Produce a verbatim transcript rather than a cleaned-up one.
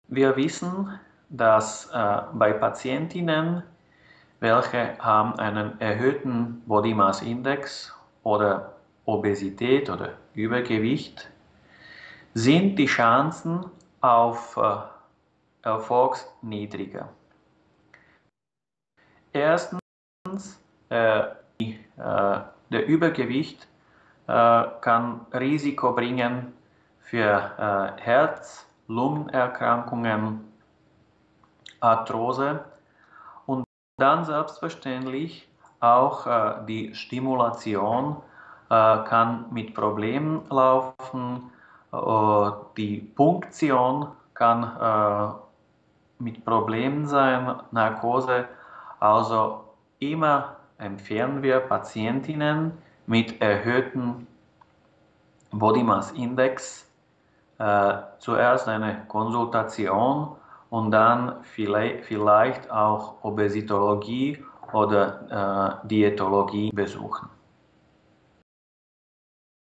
Wir wissen, dass äh, bei Patientinnen, welche haben einen erhöhten Body Mass Index oder Obesität oder Übergewicht, sind die Chancen auf äh, Erfolg niedriger. Erstens, äh, die, äh, der Übergewicht äh, kann Risiko bringen für äh, Herz-, Lungenerkrankungen, Arthrose und dann selbstverständlich auch äh, die Stimulation äh, kann mit Problemen laufen, äh, die Punktion kann äh, mit Problemen sein, Narkose, also immer empfehlen wir Patientinnen mit erhöhtem Body Mass Index äh, zuerst eine Konsultation und dann vielleicht, vielleicht auch Obesitologie oder äh, Diätologie besuchen.